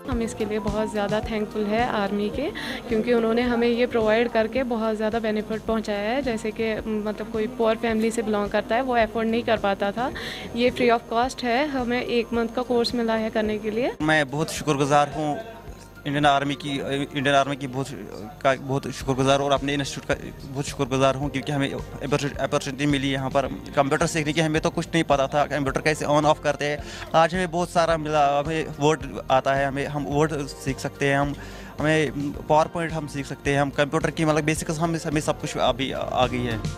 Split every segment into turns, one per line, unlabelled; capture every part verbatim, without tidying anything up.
हम इसके लिए बहुत ज़्यादा थैंकफुल है आर्मी के, क्योंकि उन्होंने हमें ये प्रोवाइड करके बहुत ज़्यादा बेनिफिट पहुंचाया है। जैसे कि मतलब कोई पुअर फैमिली से बिलोंग करता है, वो अफोर्ड नहीं कर पाता था, ये फ्री ऑफ कॉस्ट है, हमें एक मंथ का कोर्स मिला है करने के लिए।
मैं बहुत शुक्रगुजार हूँ इंडियन आर्मी की इंडियन आर्मी की बहुत का बहुत शुक्रगुजार और अपने इंस्टीट्यूट का बहुत शुक्रगुजार हूँ, क्योंकि हमें अपॉर्चुनिटी मिली यहाँ पर कंप्यूटर सीखने की। हमें तो कुछ नहीं पता था कंप्यूटर कैसे ऑन ऑफ करते हैं, आज हमें बहुत सारा मिला। हमें वर्ड आता है, हमें हम वर्ड सीख सकते हैं, हम हमें पावर पॉइंट हम सीख सकते हैं, हम कंप्यूटर की मतलब बेसिक्स हमें हमें सब कुछ अभी आ गई है।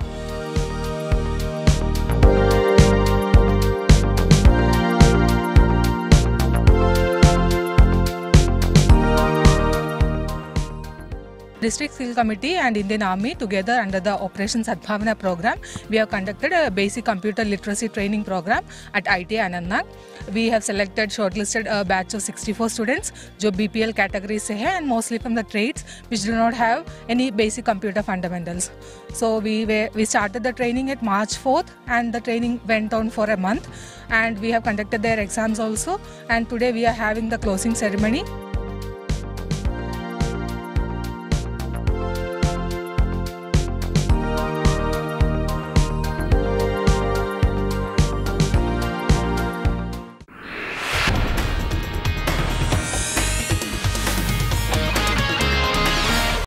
District Skill Committee and Indian Army together under the Operation Sadbhavana program, we have conducted a basic computer literacy training program at I T I Anantnag. We have selected shortlisted a batch of sixty-four students जो B P L category से है, and mostly from the trades which do not have any basic computer fundamentals. So we were, we started the training at March fourth, and the training went on for a month, and we have conducted their exams also, and today we are having the closing ceremony.